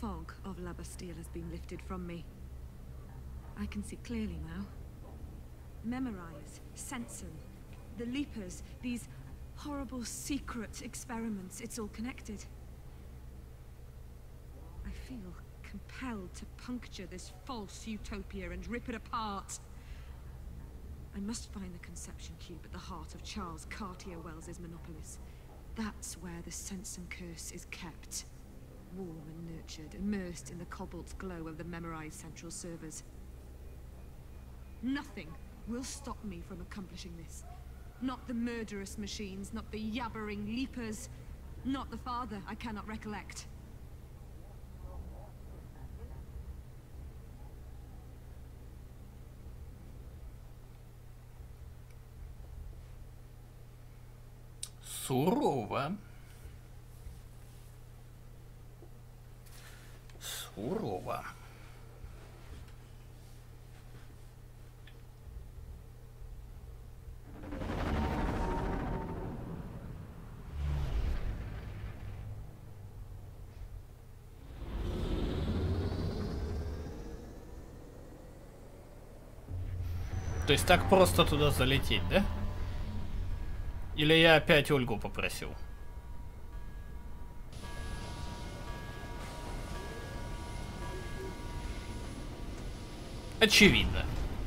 fog of La Bastille has been lifted from me. I can see clearly now. Memorize, Sensen, the Leapers, these horrible secret experiments, it's all connected. I feel compelled to puncture this false utopia and rip it apart. I must find the conception cube at the heart of Charles Cartier Wells's Monopolis. That's where the Sensen curse is kept. Warm and nurtured, immersed in the cobalt glow of the memorized central servers. Nothing will stop me from accomplishing this. Not the murderous machines, not the yabbering leapers, not the father I cannot recollect. Сурово. Сурово. То есть так просто туда залететь, да? Или я опять Ольгу попросил? Очевидно.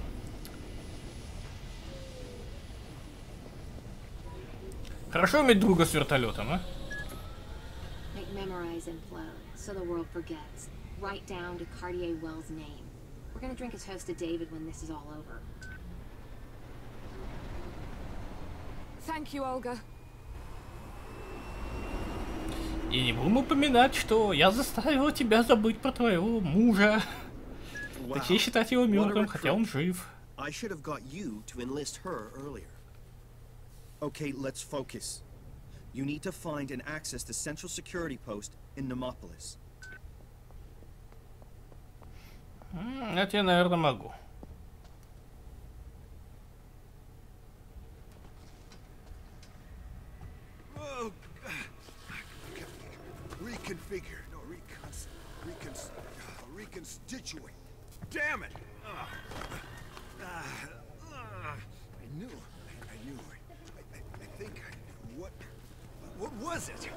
Хорошо иметь друга с вертолетом, а? Memorize implode, so the world forgets. Right down to Cartier Wells' name. We're gonna drink a toast to David when this is all over. Thank you, Olga. И не будем упоминать, что я заставила тебя забыть про твоего мужа. Точнее, считать его мертвым, хотя он жив. I should have got you to enlist her earlier. Okay, let's focus. You need to find and access the Central Security Post in Nemopolis. Это я, наверное, могу. Reconfigure. No, reconstitute. Damn it! I knew. I think I knew. What was it?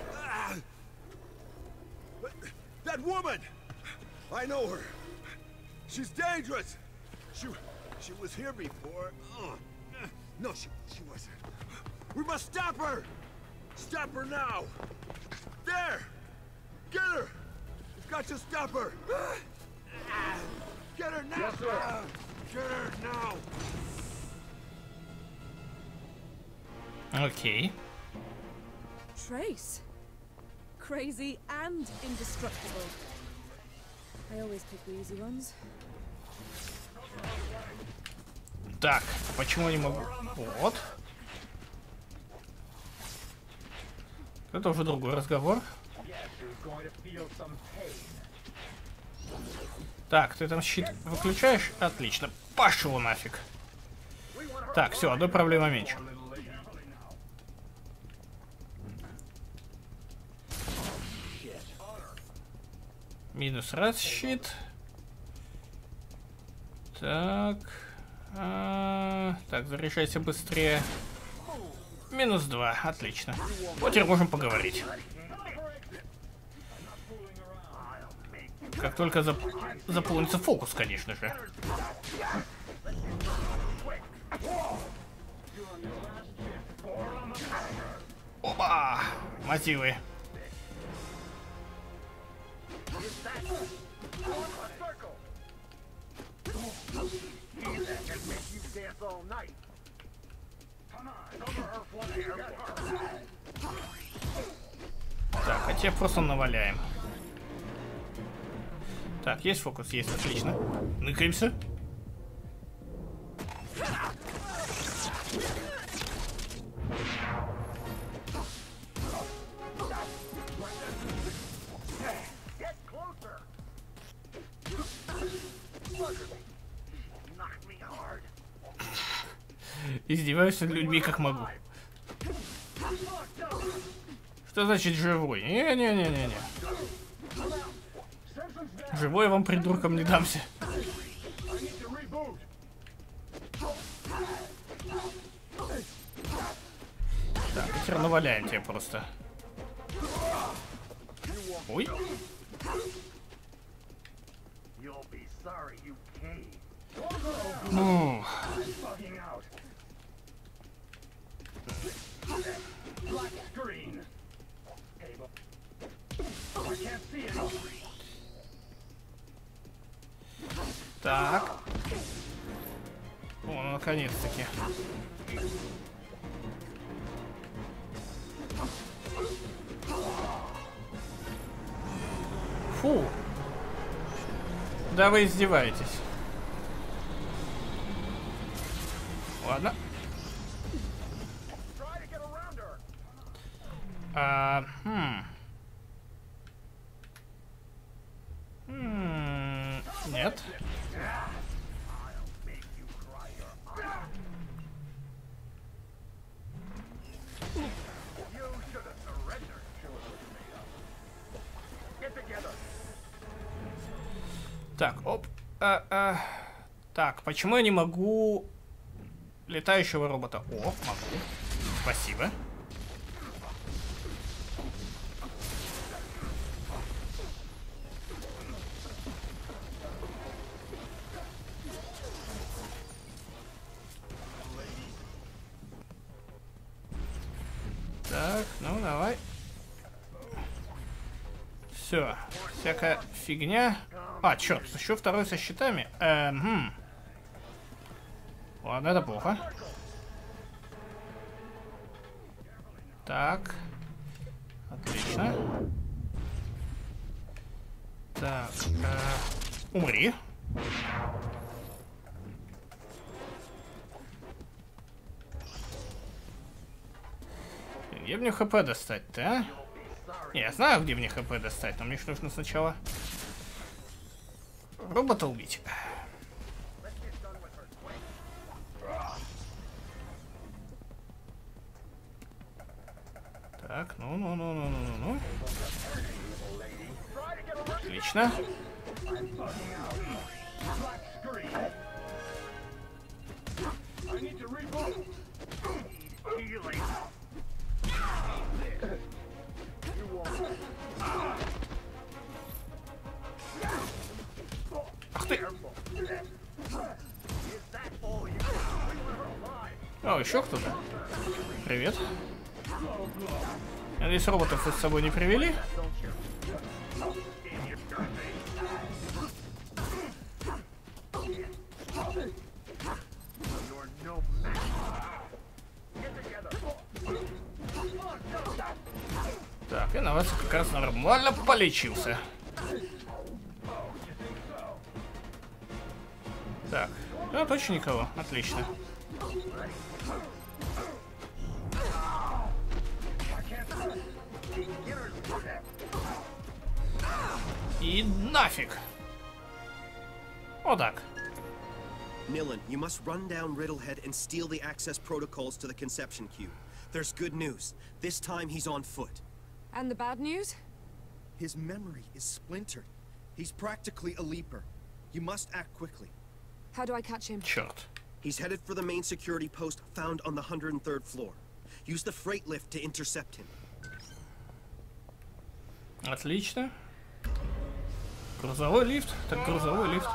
That woman! I know her. She's dangerous. She was here before. No, she wasn't. We must stop her! Stop her now! There! Get her! We've got to stop her! Get her now! Yes, sir. Get her now! Окей. Trace. Crazy and indestructible. I always pick the easy ones. Так, почему не могу? Вот. Это уже другой разговор. Так, ты там щит выключаешь? Отлично. Пошел нафиг. Так, все, одной проблема меньше. Минус раз щит. Так. Так, заряжайся быстрее. Минус 2, отлично. Вот теперь можем поговорить. Как только заполнится фокус, конечно же. Опа! Мотивы. Так, а те просто наваляем. Так, есть фокус? Есть, отлично. Ныкаемся. Издеваюсь над людьми как могу. Что значит живой? Не-не-не-не-не. Живой вам, придуркам, не дамся. Так, и хер наваляем тебе просто. Ой. Ну. Так. О, наконец-таки. Фу. Да вы издеваетесь. Ладно. Нет. Так, оп. Так, почему я не могу летающего робота? О, могу. Спасибо. Так, ну давай. Все, всякая фигня. А, черт, еще второй со щитами. Ладно, это плохо. Так. Отлично. Так. Умри. Где мне ХП достать-то, а? Не, я знаю, где мне ХП достать, но мне же нужно сначала робота убить. Так, ну. Отлично. Ах ты! О, еще кто-то. Привет. Надеюсь, роботов вы с собой не привели? Так, я на вас как раз нормально полечился. Так, да, точно никого. Отлично. И нафиг. Вот так. Nilin, you must run down Riddlehead and steal the access protocols to the Conception Cube. There's good news. This time he's on foot. And the bad news? His memory is splintered. He's practically a leaper. You must act quickly. How do I catch him? Черт. He's headed for the main security post found on the 103rd floor. Use the freight lift to intercept him. Отлично. Грузовой лифт. Так, грузовой лифт.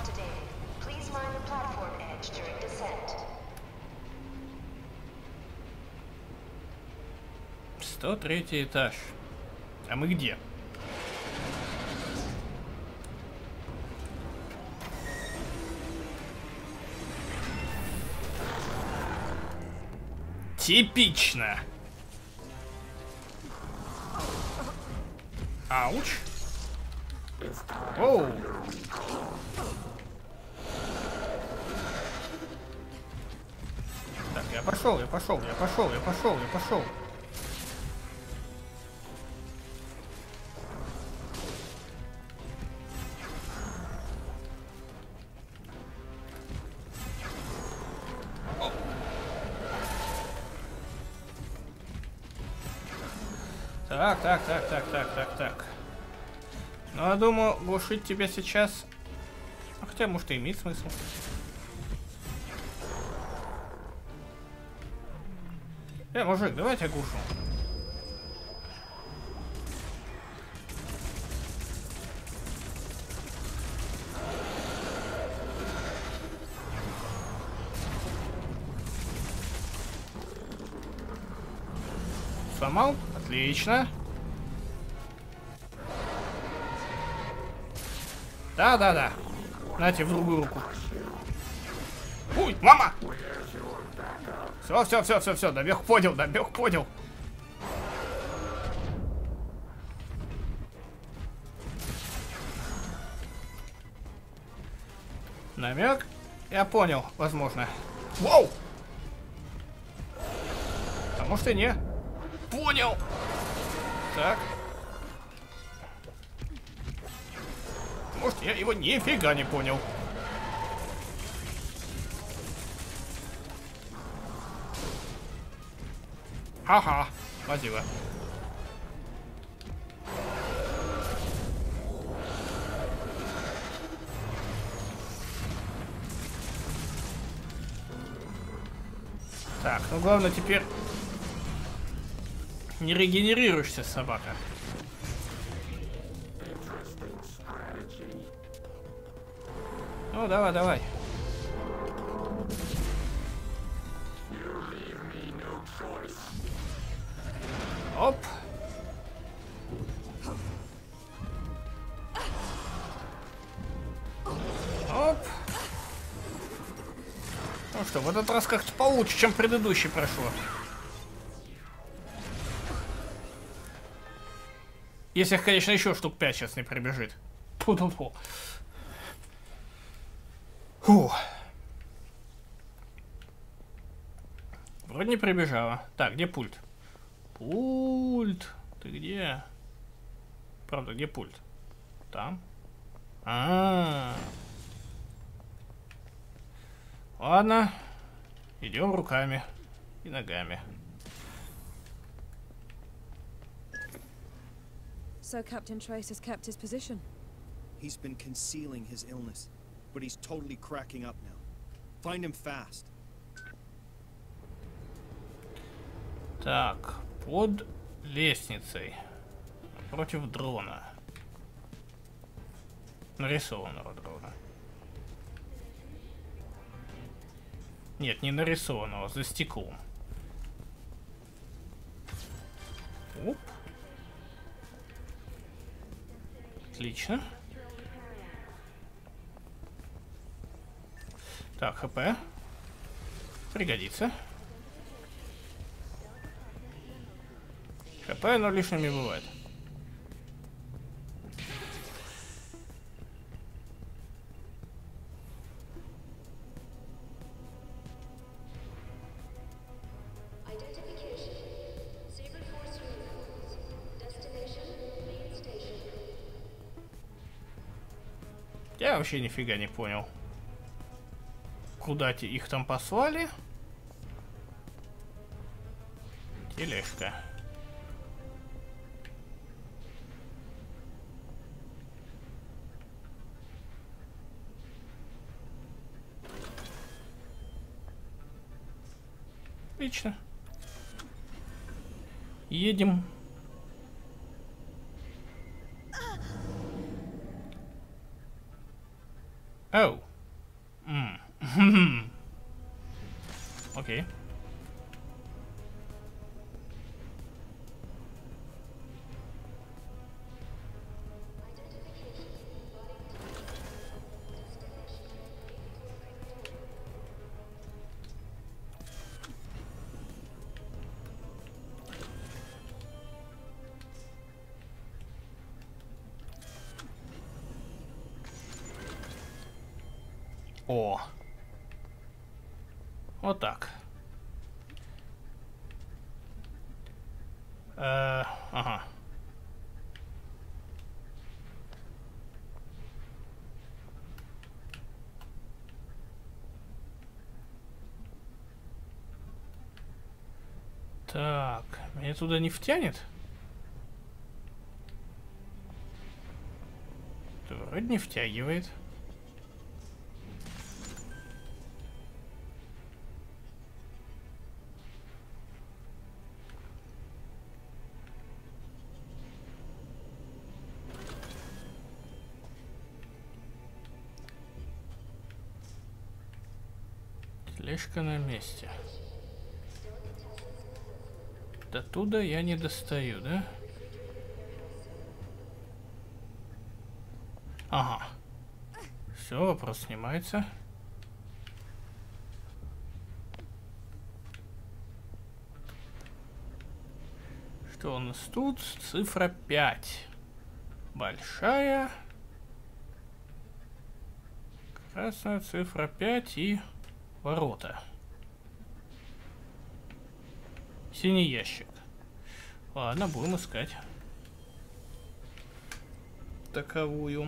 103 этаж. А мы где? Типично. Ауч. Оу. Так, я пошел. Так. Ну, я думаю, глушить тебя сейчас... Хотя, может, и имеет смысл. Мужик, давай я глушу. Сломал? Отлично. Да. Нате в другую руку. Ой, мама! Все, добег понял. Намек? Я понял, возможно. Воу! А может и не. Понял! Так. Может, я его нифига не понял. Ага, спасибо. Так, ну главное теперь не регенерируешься, собака. Ну, давай. Оп. Оп. Ну что, в этот раз как-то получше, чем предыдущий прошло. Если их, конечно, еще штук 5 сейчас не прибежит. Фу-фу-фу. Фу. Вроде не прибежала. Так, где пульт? Пульт. Ты где? Правда, где пульт? Там? Ладно. Идем руками и ногами. So Captain Trace has kept his position. He's been concealing his illness, but he's totally cracking up now. Find him fast. Так, под лестницей. Против дрона. Нарисованного дрона. Нет, не нарисованного, за стеклом. Оп. Отлично. Так, ХП. Пригодится. ХП, но лишним не бывает. Я вообще нифига не понял. Куда их там послали? Тележка. Отлично. Едем. Оу. Окей. О. Вот так. Ага. Так, меня туда не втянет? Вроде не втягивает. Тележка на месте. До туда я не достаю, да? Ага. Все, вопрос снимается. Что у нас тут? Цифра 5. Большая. Красная цифра 5 и ворота. Синий ящик. Ладно, будем искать таковую.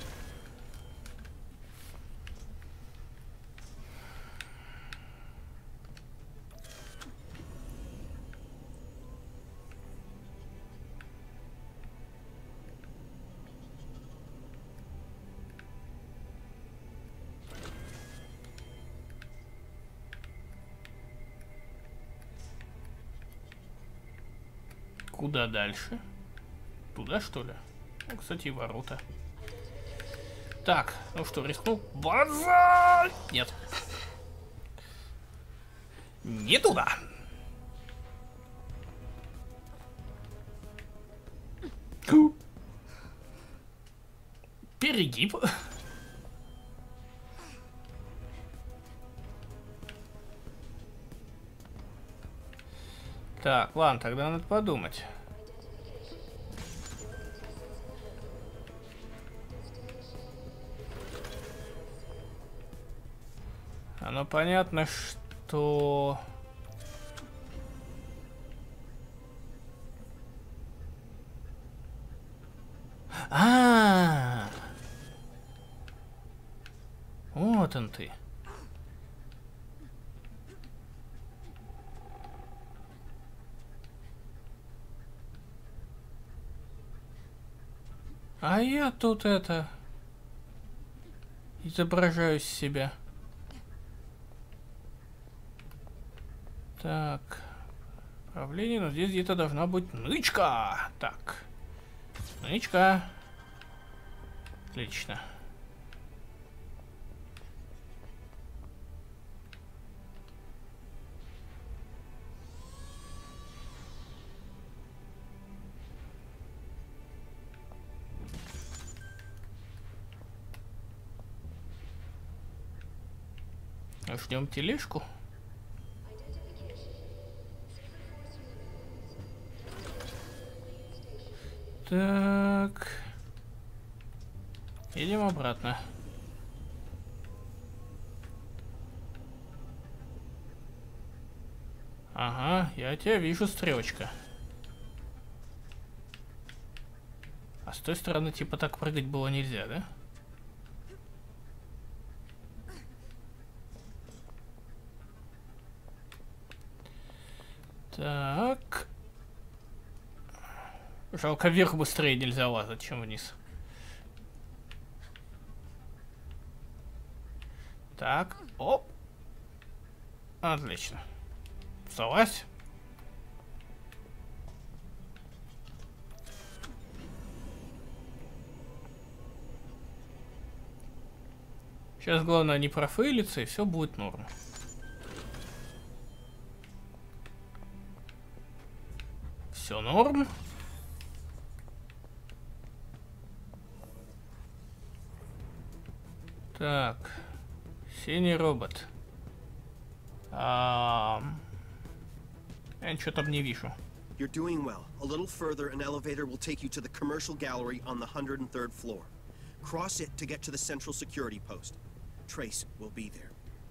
Куда дальше? Туда, что ли? Ну, кстати, и ворота. Так, ну что, рискнул? База! Нет. Не туда. Перегиб. Так, ладно, тогда надо подумать. Оно понятно, что... Вот он ты. А я тут это... изображаю себя. Так. Управление, но здесь где-то должна быть нычка. Так. Нычка. Отлично. Ждем тележку. Так. Идем обратно. Ага, я тебя вижу, стрелочка. А с той стороны типа так прыгать было нельзя, да? Так. Жалко, вверх быстрее нельзя лазать, чем вниз. Так, оп. Отлично. Залазь. Сейчас главное не профейлиться, и все будет норм. Все норм. Так. Синий робот. Я ничего там не вижу. You're doing well. A little further, an elevator will take you to the commercial gallery on the 103rd floor. Cross it to get to the central security post. Trace will be there.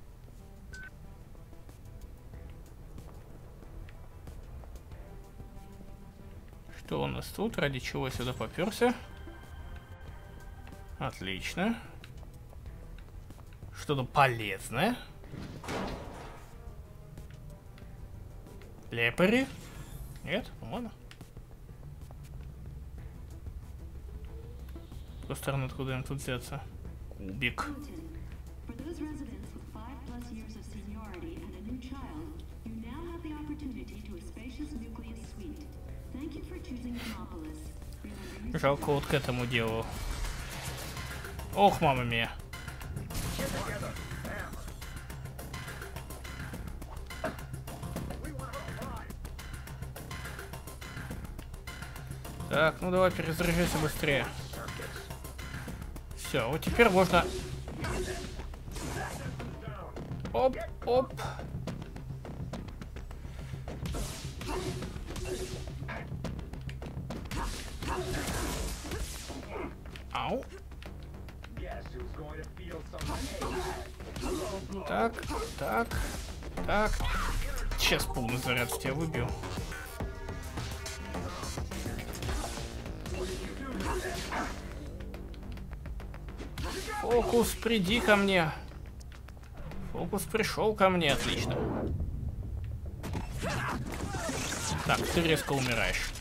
Что у нас тут? Ради чего я сюда попёрся? Отлично. Что-то полезное. Лепари? Нет? Ладно. другой стороны, откуда им тут взяться? Кубик. For those residents with 5+ years of seniority and a new child, you now have the opportunity to a spacious nucleus suite. Thank you for choosing Demopolis. Remember, Жалко вот к этому делу. Ох, мама мия. Так, ну давай перезаряжайся быстрее. Все, вот теперь можно... Оп, оп. Ау. Так, так, так. Сейчас полный заряд с тебя выбью. Фокус, приди ко мне. Фокус пришел ко мне, отлично. Так, ты резко умираешь.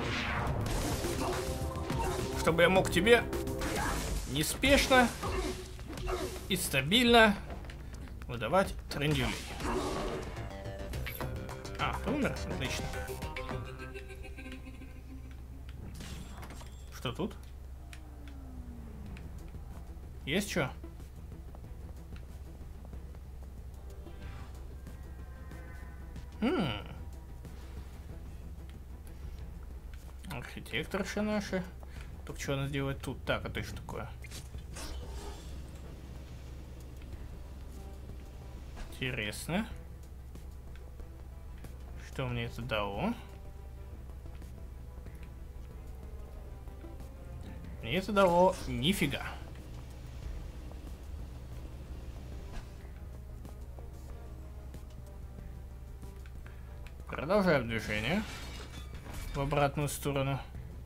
Чтобы я мог тебе неспешно и стабильно выдавать трендюлей. А, ты умер? Отлично. Что тут? Есть что? Архитекторши наши. Только что она делает тут? Так, это что такое? Интересно. Что мне это дало? Мне это дало нифига. Продолжаем движение в обратную сторону.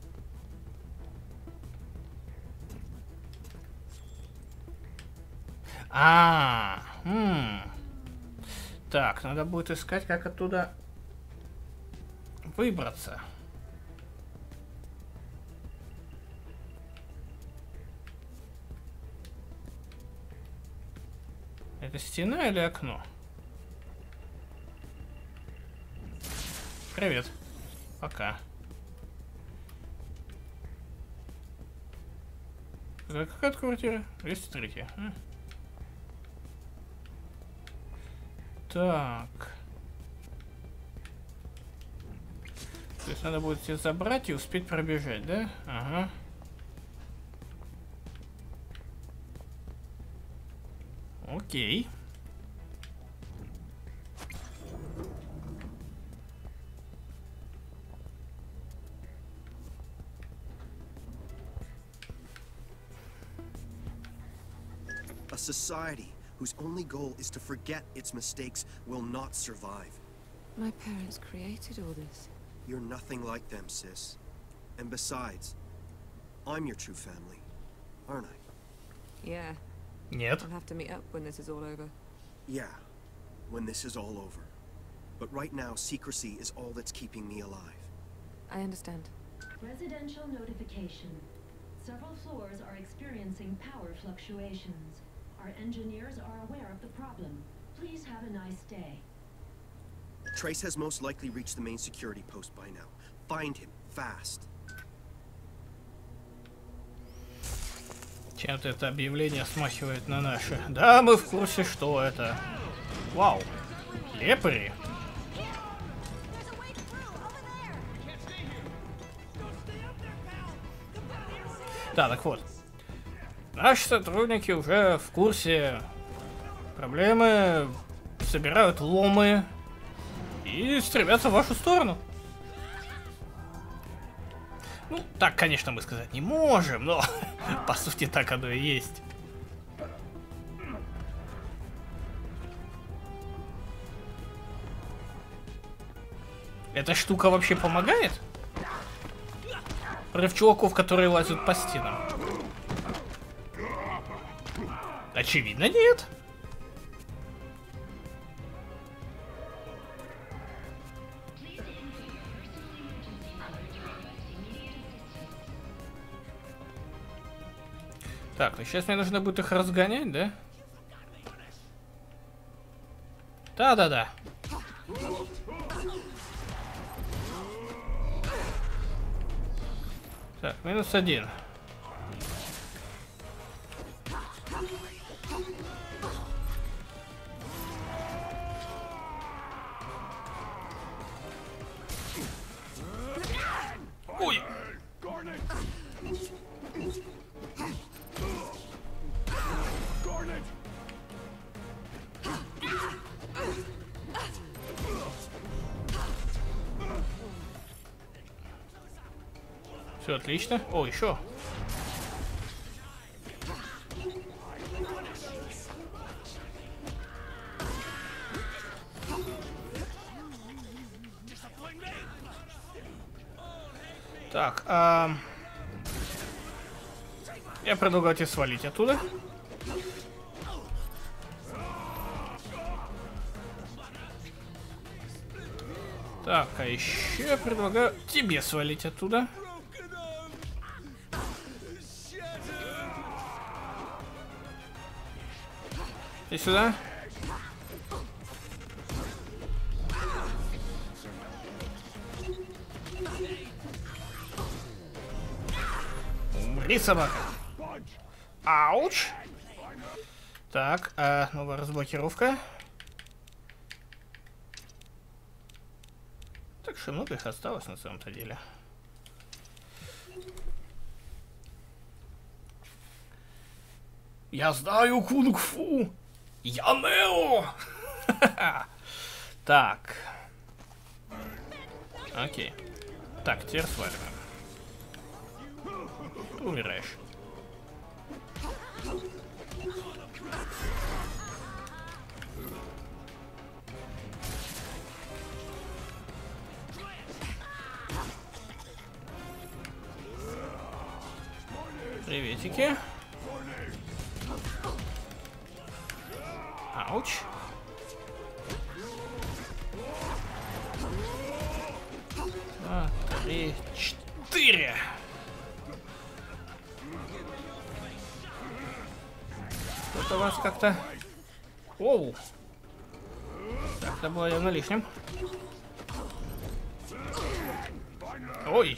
Так, надо будет искать, как оттуда выбраться. Это стена или окно? Привет. Пока. Какая-то квартира? 203. Так. То есть надо будет тебя забрать и успеть пробежать, да? Ага. Окей. A society whose only goal is to forget its mistakes will not survive. My parents created all this. You're nothing like them, sis. And besides, I'm your true family, aren't I? Yeah, Нет. I'll have to meet up when this is all over. Yeah, when this is all over. But right now, secrecy is all that's keeping me alive. I understand. residential notification. Several floors are experiencing power fluctuations. Our engineers are aware of the problem. Please have a nice day. Trace has most likely reached the main security post by now. Find him, fast. Чем-то это объявление смахивает на наши. Да, мы в курсе, что это. Вау. Лепари. Да, так вот. Наши сотрудники уже в курсе проблемы, собирают ломы и стремятся в вашу сторону. Ну, так, конечно, мы сказать не можем, но по сути так оно и есть. Эта штука вообще помогает? Против чуваков, которые лазят по стенам? Очевидно, нет. Так, ну сейчас мне нужно будет их разгонять, да? Да-да-да. Так, -1. Ой! Все отлично. О, еще. Так, я предлагаю тебе свалить оттуда. Так, а еще я предлагаю тебе свалить оттуда. И сюда. Умри, собака. Ауч. Так, новая разблокировка. Так что много их осталось на самом-то деле. Я знаю кунг-фу. Я Нео. Так. Окей. Так, теперь сваливаем. Ты умираешь. Приветики. Ауч. Два, 3, 4. Что-то у вас как-то... Оу. Так, это было явно лишним. Ой.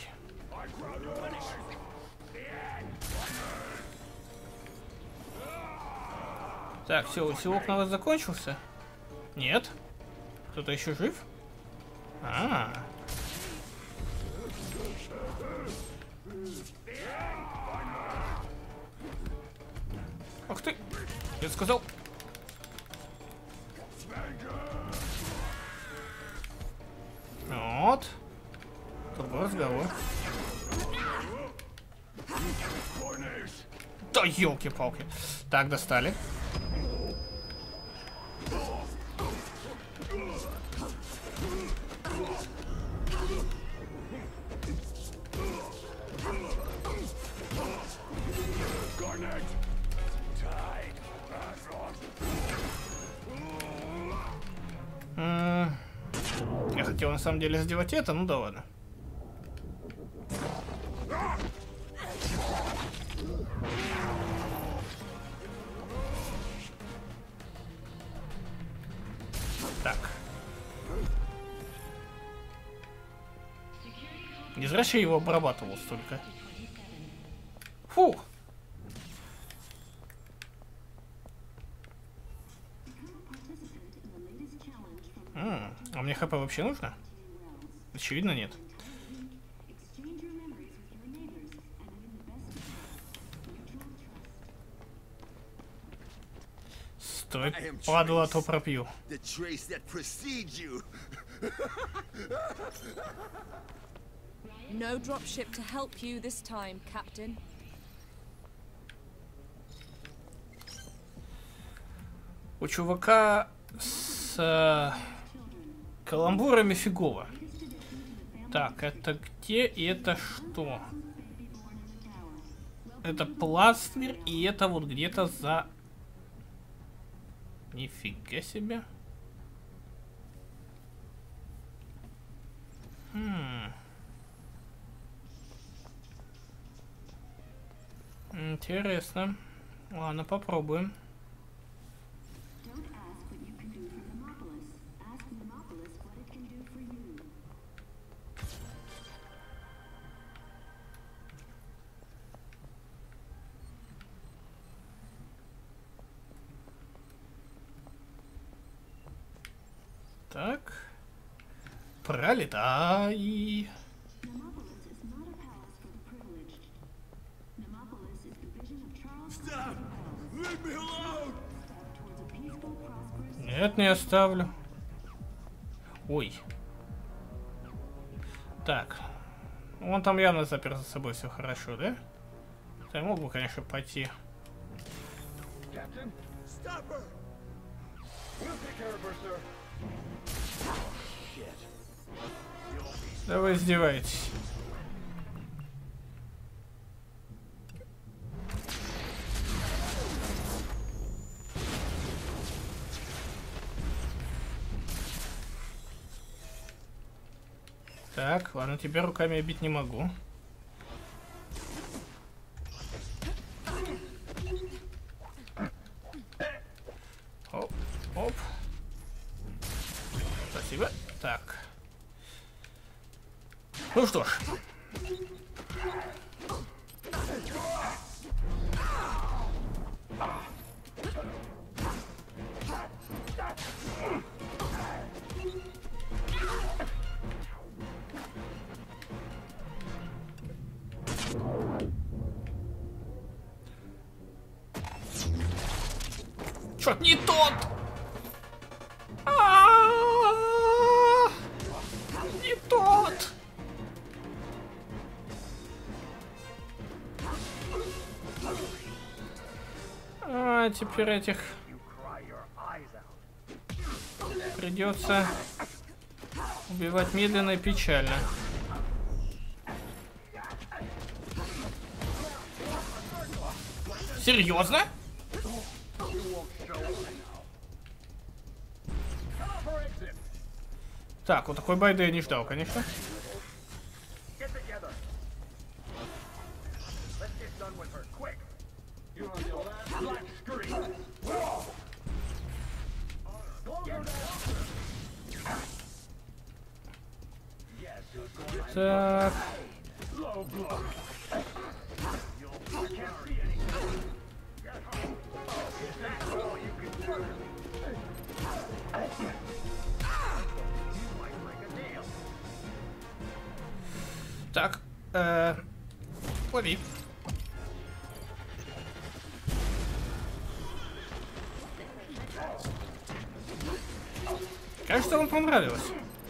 Так, все, усилок у нас закончился? Нет? Кто-то еще жив? Ах ты! Я сказал. Вот. Другой разговор. Да елки-палки. Так, достали. Я хотел на самом деле сделать это, ну да ладно. Так. Не зря я его обрабатывал столько. Фу. А мне хп вообще нужно? Очевидно, нет. Стой, падла, а то пропью. No dropship to help you this time, Captain. У чувака с каламбурами фигово. Так, это где и это что? Это пластырь, и это вот где-то за... Нифига себе. Интересно. Ладно, попробуем. Don't ask what you can do for Nemopolis. Ask Nemopolis what it can do for you. Так. Пролетай. Nemopolis is not a palace for the privileged. Nemopolis is the vision of Charles Stop! Wells Leave me alone! towards a peaceful, prosperous. Нет, не оставлю. Ой. Так. Вон там явно запер за собой все хорошо, да? Я мог бы, конечно, пойти. Captain? Stop her! We'll take care of her, sir. Shit. Да вы издеваетесь. Так, ладно, тебя руками я бить не могу. Оп, оп. Спасибо. Так. Ну что ж. Чё, не тот? Не тот. Теперь этих придется убивать медленно и печально. Серьезно? Так, вот такой байды я не ждал, конечно. Так. Так, лови. Кажется, вам понравилось.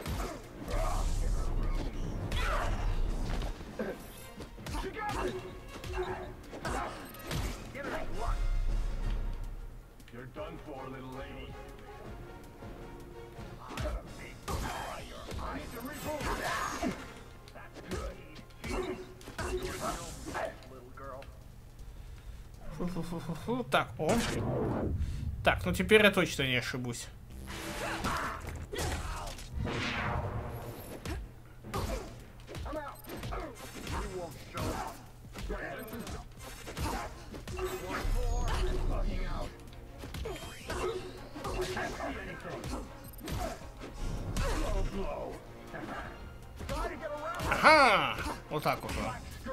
Фу-фу-фу-фу. Так, о. Так, ну теперь я точно не ошибусь. Ага! Вот так вот.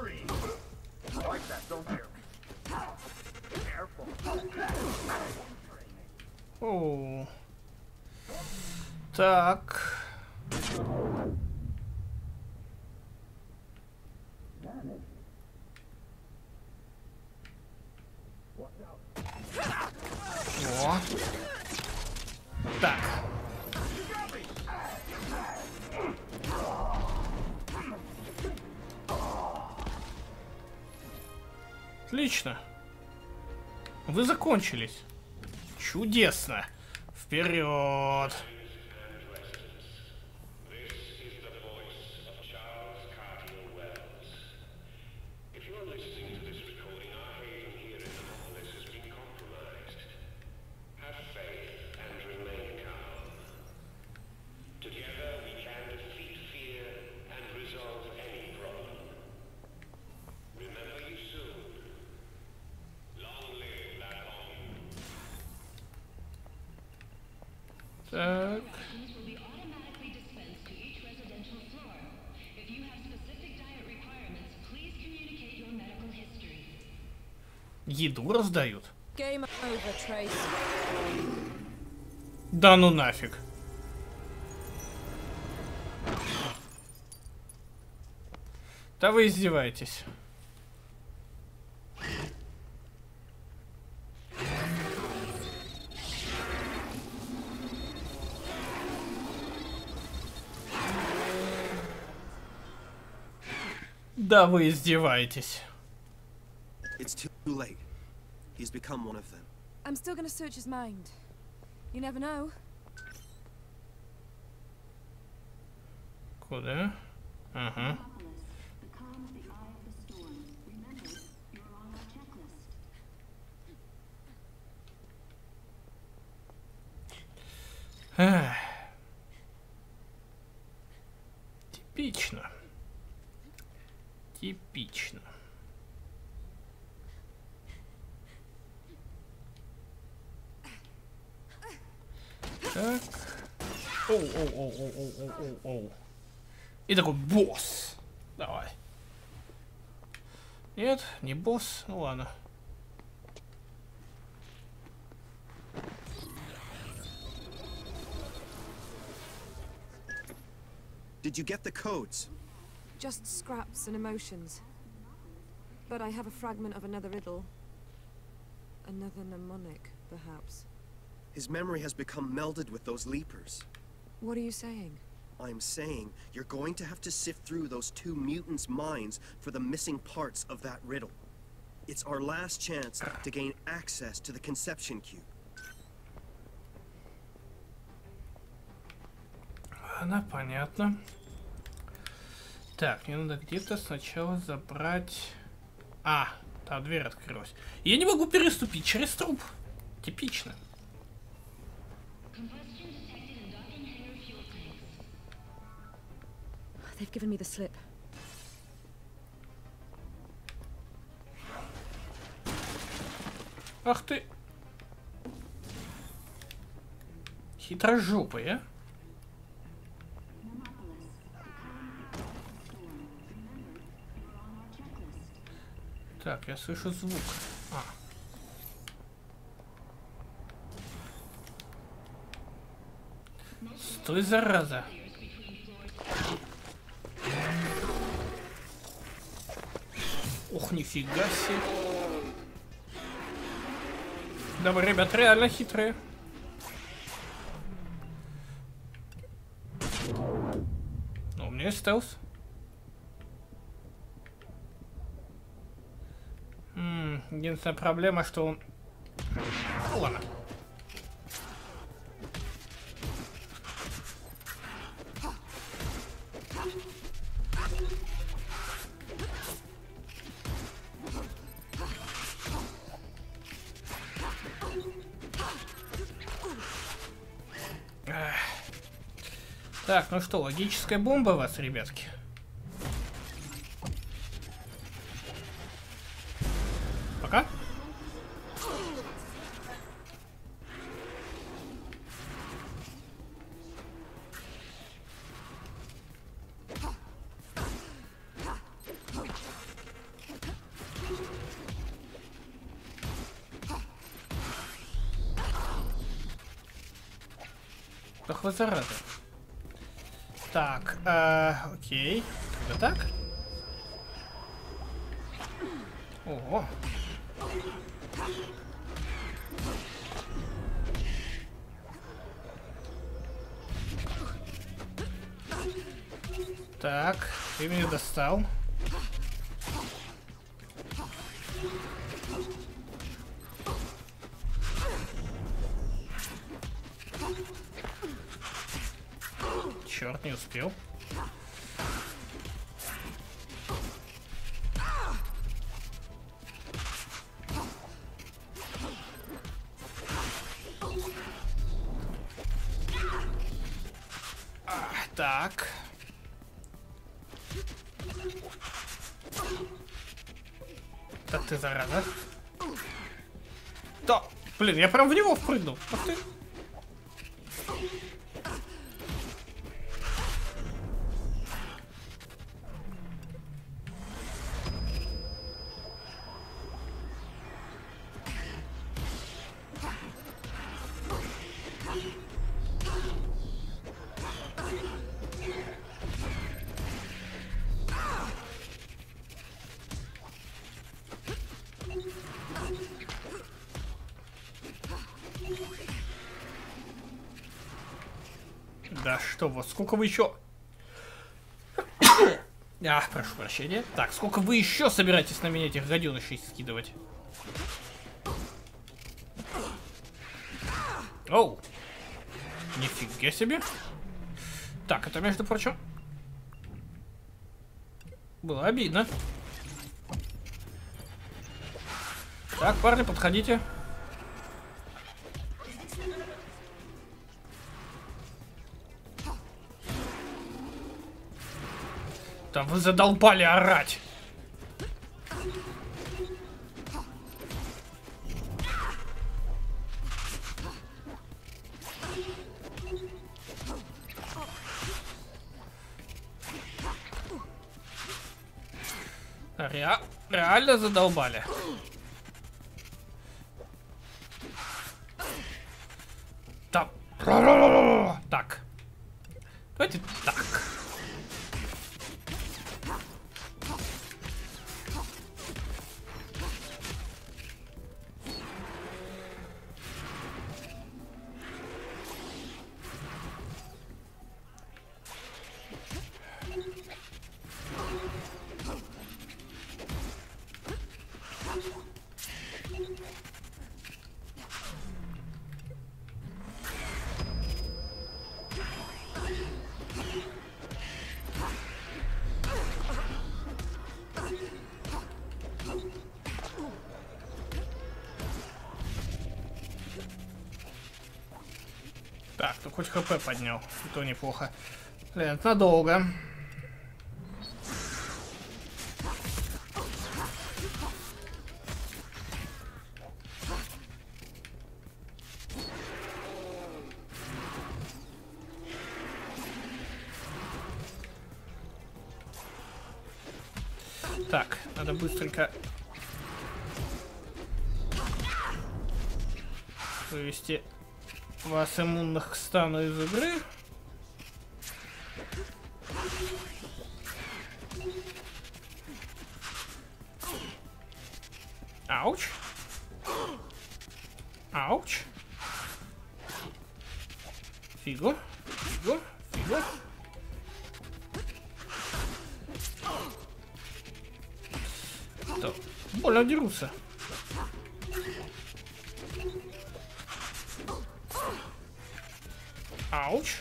О. Так. О. Так. Отлично. Вы закончились. Чудесно. Вперед. Так. Еду раздают. Game over, Trace. Да ну нафиг. Да вы издеваетесь. Да вы издеваетесь. It's too late. He's become one of them. I'm still gonna search his mind. You never know. Куда? Ага. Become the eye of the storm. Remember, you're on our checklist. Эх. Типично. Типично. Так. Оу. И такой босс. Давай. Нет, не босс. Ну ладно. Did you get the codes? Just scraps and emotions. But I have a fragment of another riddle. Another mnemonic, perhaps. His memory has become melded with those leapers. What are you saying? I'm saying you're going to have to sift through those two mutants' minds for the missing parts of that riddle. It's our last chance to gain access to the conception cube. Ладно, понятно. Так, мне надо где-то сначала забрать... А, та дверь открылась. Я не могу переступить через труп. Типично. They've given me the slip. Ах ты! Хитрожопая. Так, я слышу звук. А. Стой, зараза. Ох, нифига себе. Да вы, ребят, реально хитрые. Но у меня есть стелс. Единственная проблема, что он... Ну, ладно. Так, ну что, логическая бомба вас, ребятки. Пока. Ах вы зараза. Так, окей. Тогда так. Ого. Так, ты меня достал. Черт, не успел. Так. Да ты зараза. Да, блин, я прям в него впрыгнул. Ах ты. Да что вот, сколько вы еще... прошу прощения. Так, сколько вы еще собираетесь на меня этих гаденышей скидывать? Оу. Нифига себе. Так, это, между прочим, было обидно. Так, парни, подходите. Да вы задолбали орать. Реально задолбали. Так. Так. Давайте так. Так, ну хоть ХП поднял, и то неплохо. Блин, это надолго. Так, надо быстренько вывести вас иммунных к стану из игры. Ауч. Ауч. Фигу. Фигу. Фигу. Да. Больно дерутся. Ауч.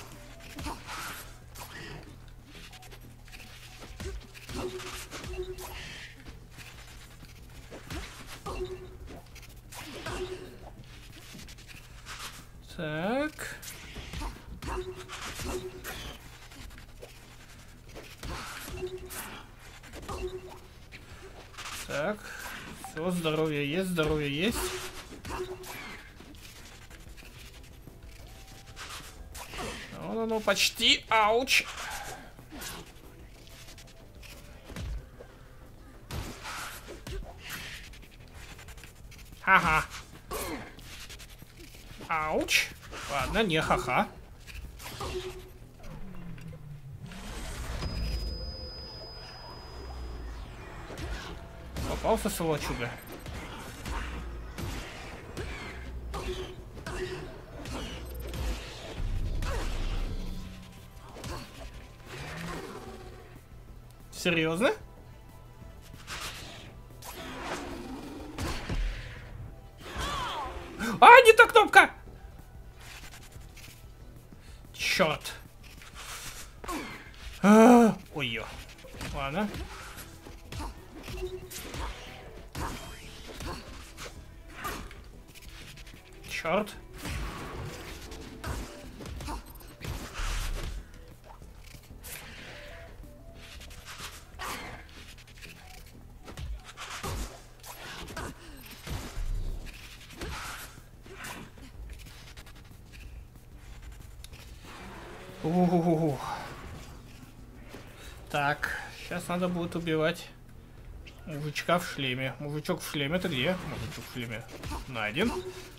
Так. Так. Все, здоровье есть, здоровье есть. Ну, почти. Ауч. Ха-ха. Ауч. Ладно, не ха-ха. Попался сволочуга. Серьезно? А, не та кнопка! Черт. Ой-ё. Ладно. Черт. У-у-у-у. Так, сейчас надо будет убивать мужичка в шлеме. Мужичок в шлеме, это где? Мужичок в шлеме найден.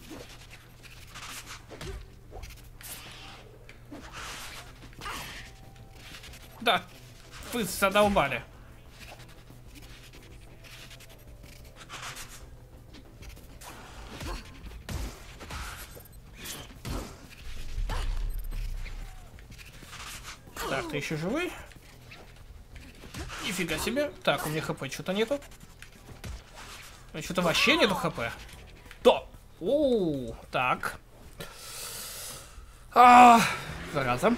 Да, вы задолбали. Так, ты еще живой? Нифига себе. Так, у меня хп что-то нету. Что-то вообще нету хп. Да. Оу, так. Зараза.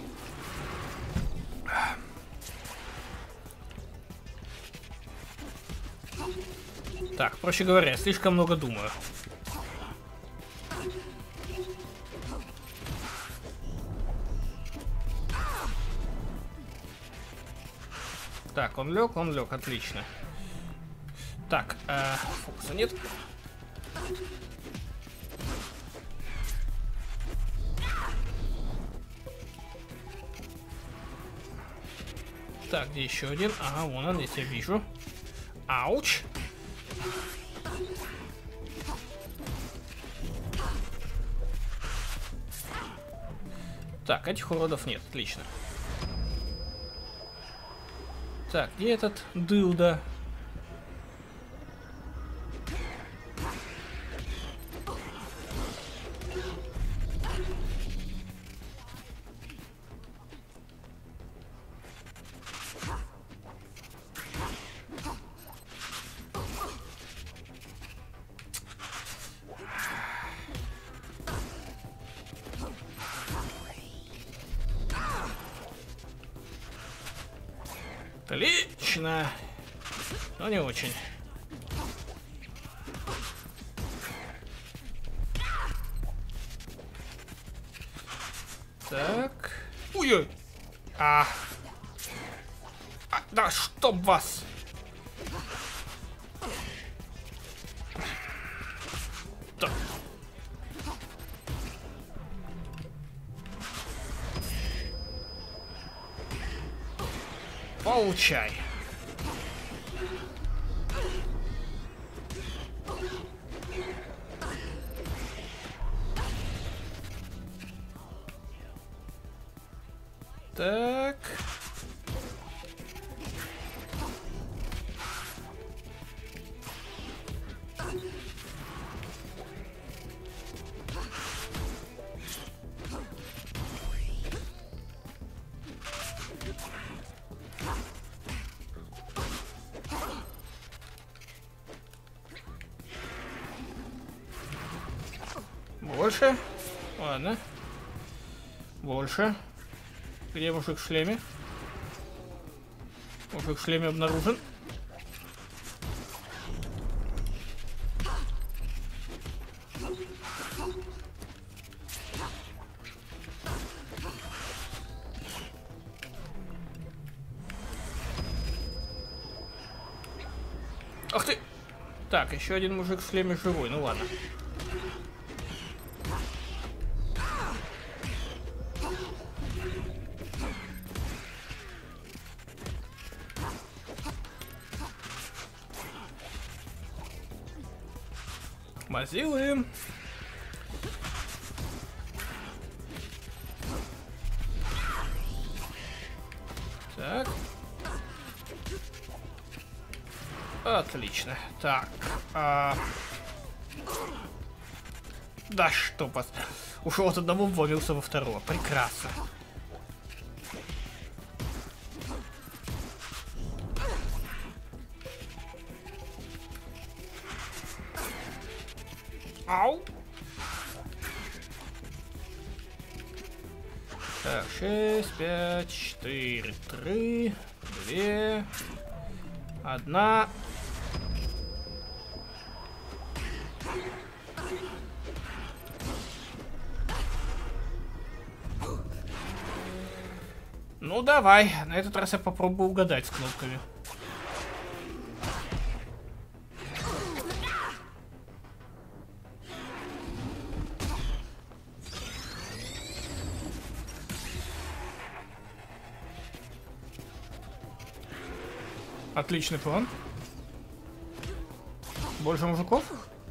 Так, проще говоря, я слишком много думаю. Так, он лег, отлично. Так, фокуса нет. Так, где еще один? Ага, вон он, здесь я вижу. Ауч. Так, этих уродов нет, отлично. Так, где этот дылда? Отлично. Но не очень. Так. Ой-ой. Да чтоб вас. Так. Получай. Так. Больше. Ладно. Больше. Где мужик в шлеме? Мужик в шлеме обнаружен. Ах ты! Так, еще один мужик в шлеме живой. Ну ладно. Мазилы. Так. Отлично. Так. Да что вас. Ушел от одного, ввалился во второго. Прекрасно. Ау. Так, 6, 5, 4, 3, 2, 1. Ну давай, на этот раз я попробую угадать с кнопками. Отличный план. Больше мужиков?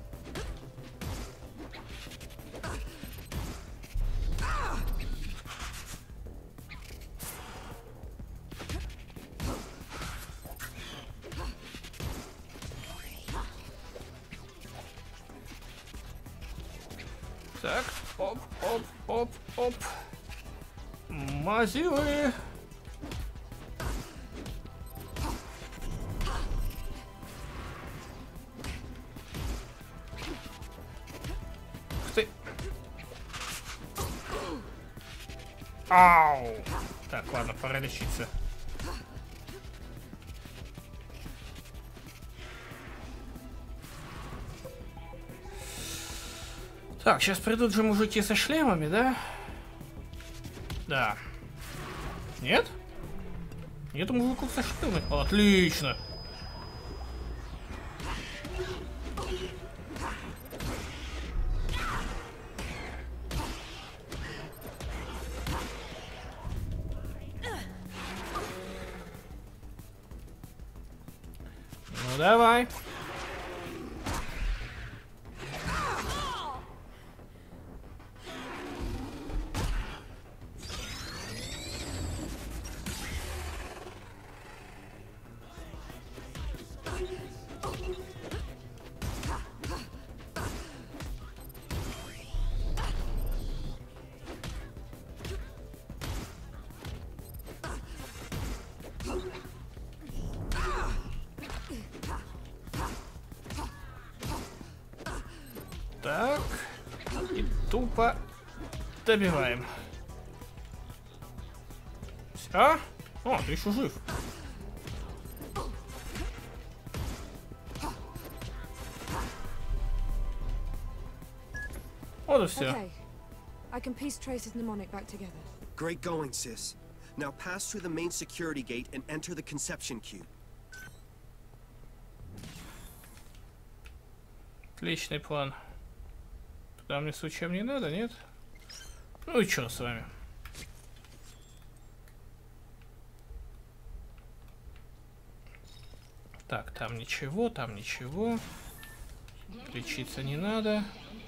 Так, оп, оп, оп, оп. Мазилы. Ух ты. Ау. Так, ладно, пора лечиться. Так, сейчас придут же мужики со шлемами, да? Да. Нет? Нету мужиков со шлемами? Отлично. Ну давай. Так. И тупо добиваем. Все? О, ты еще жив. Вот и все. Okay. I can piece Trace's mnemonic back together. Great going, sis. Now pass through the main security gate and enter the conception cube. Отличный план. Туда мне случаем не надо, нет? Ну и чё с вами? Так, там ничего, там ничего. Лечиться не надо.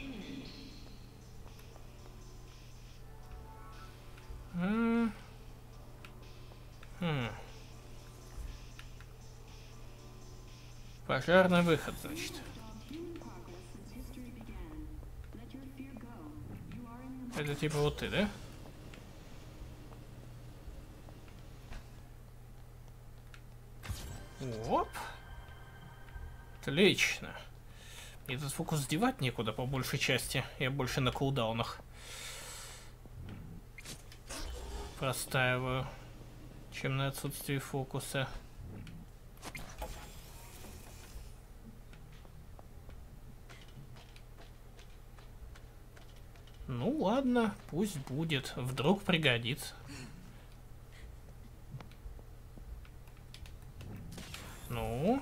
Пожарный выход, значит. Это типа вот ты, да? Оп. Отлично. Этот фокус девать некуда по большей части. Я больше на кулдаунах простаиваю, чем на отсутствии фокуса. Ну ладно, пусть будет. Вдруг пригодится. Ну?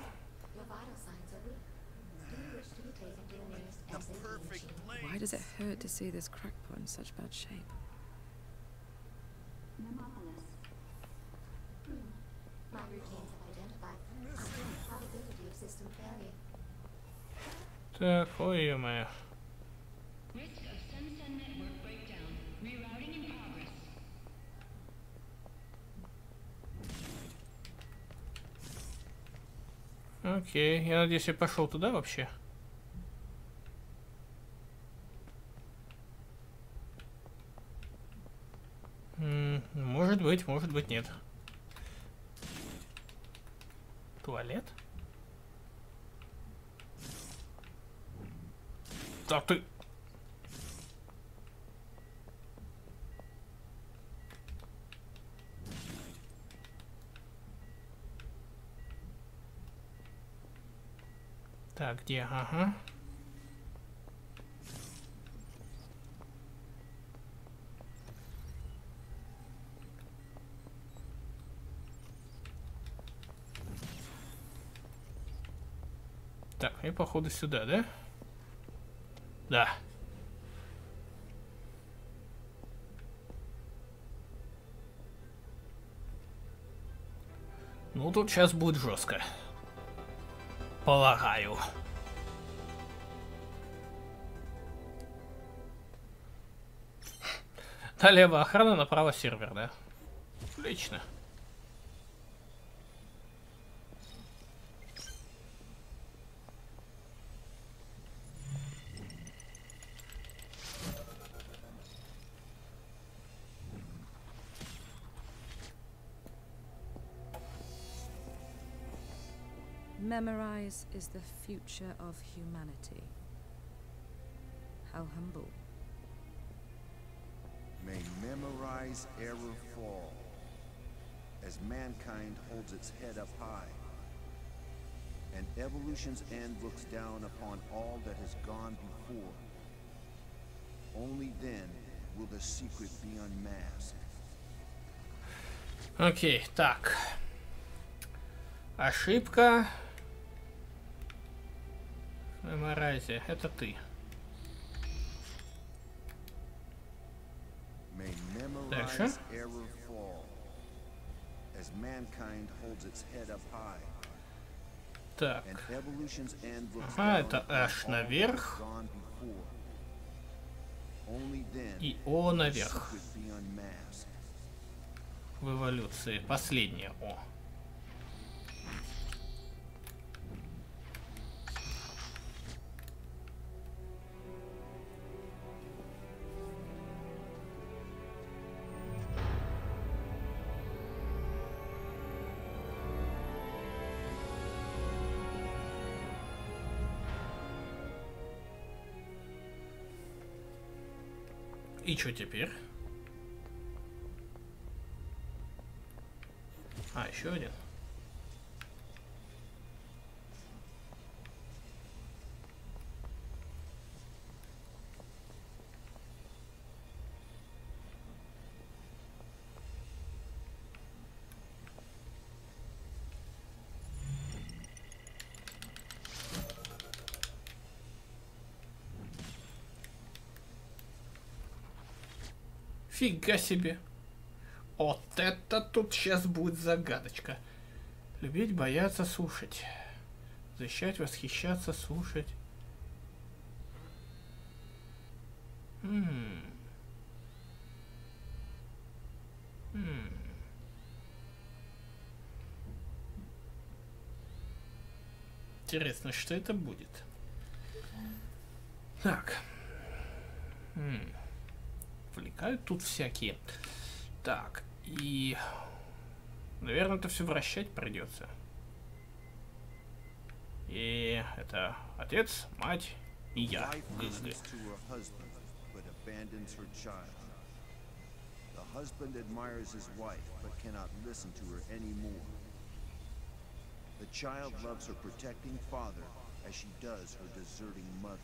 Why does it hurt to see this crackpot in such bad shape? Nemopolis. My routines have identified the probability of system failure. Так, ой, ё-моё. Risk of Sen-Sen network breakdown. Rerouting in progress. Окей, я надеюсь, я пошел туда вообще. Может быть нет. Туалет? Да ты... Так, где? Ага. Так, и походу сюда, да? Да. Ну, тут сейчас будет жестко. Полагаю. Налево охрана, направо сервер, да? Отлично. Memorize is the future of humanity. How humble. May memorize error fall, as mankind holds its head up high, and evolution's end looks down upon all that has gone before. Only then will the secret be unmasked. Окей, так. Ошибка. Меморайзе, это ты. May Дальше. memorize error fall, as mankind holds its head up high, Так. and evolution's end looks Ага, down это upon H all наверх. that has gone before. Only then И О will the наверх. secret be unmasked. В эволюции. Последнее О. И что теперь? А, еще один. Фига себе. Вот это тут сейчас будет загадочка. Любить, бояться, слушать. Защищать, восхищаться, слушать. Интересно, что это будет? Так. Влекают тут всякие. Так, и... Наверное, это все вращать придется. И это отец, мать и я. Wife listens to her husband, but abandons her child. The husband admires his wife, but cannot listen to her anymore. The child loves her protecting father as she does her deserting mother.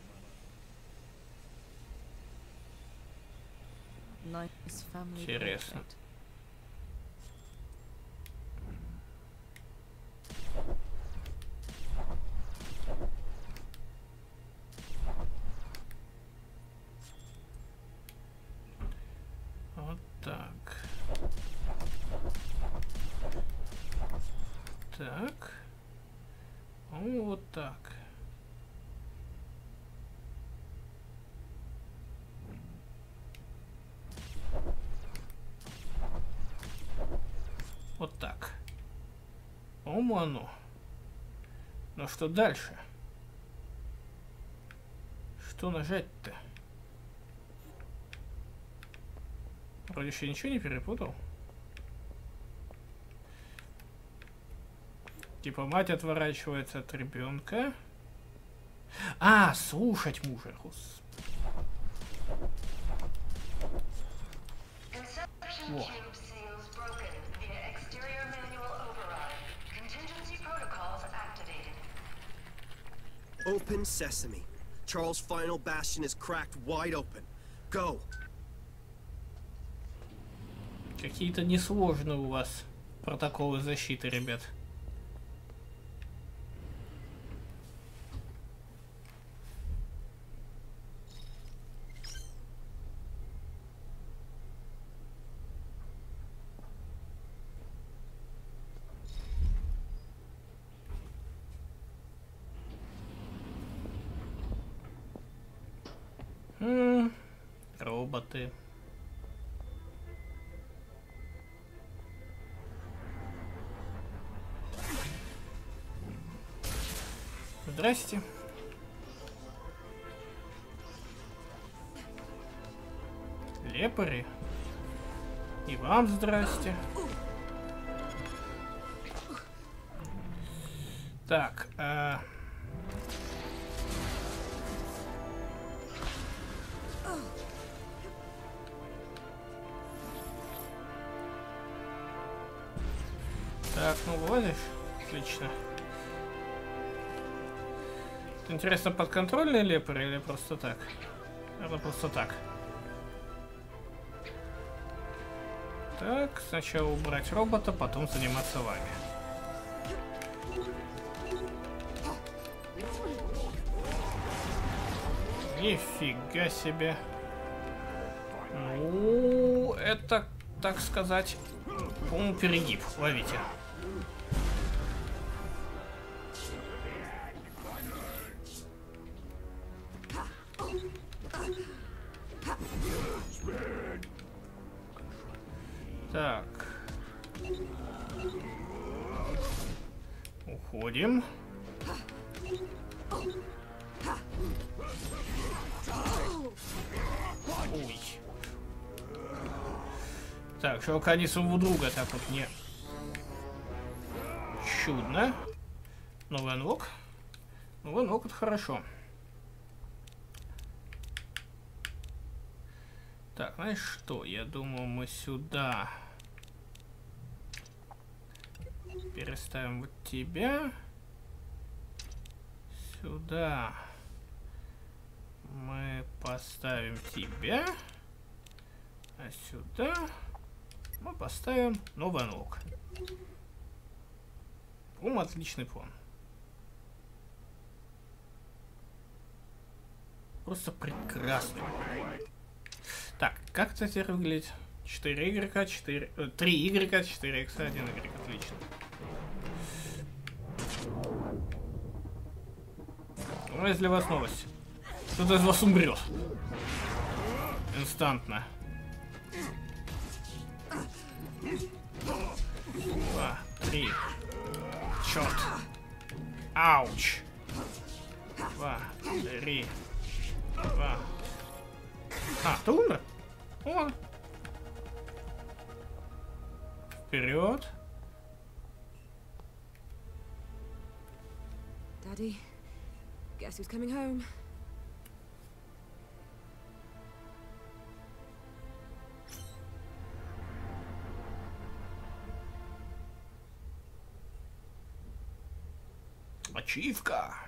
Nice family Интересно. portrait. Вот так. Так. Вот так. Вот так. По-моему, оно. Но что дальше? Что нажать-то? Вроде еще ничего не перепутал. Типа мать отворачивается от ребенка. А, слушать мужа. Господи. Conception Во. tube seals broken via exterior manual override. Contingency protocols activated. Open sesame. Charles' final bastion is cracked wide open. Go. Какие-то несложные у вас протоколы защиты, ребят. Роботы. Здрасте. Лепари. И вам здрасте. Так, так, ну вылазишь? Отлично. Интересно, подконтрольный лепар или просто так? Наверное, просто так. Так, сначала убрать робота, потом заниматься вами. Нифига себе. Ну, это, так сказать, по-моему, перегиб. Ловите. Так. Уходим. Ой. Так, чувака, они своего друга так вот не... Чудно. Новый анлок. Новый анлок, это хорошо. Так, знаешь что? Я думаю, мы сюда переставим вот тебя. Сюда мы поставим тебя. А сюда мы поставим новый анлок. По-моему, отличный план. Просто прекрасный. Так, как это теперь выглядит? 4 игрока, 4... 3 игрока, 4 икса, 1 игрок. Отлично. Ну, есть для вас новость. Кто-то из вас умрет. Инстантно. 2, 3. Черт. Ауч. 2, 3. 2. А, ты умер? О. Вперед. Daddy, guess who's coming home? Ачивка.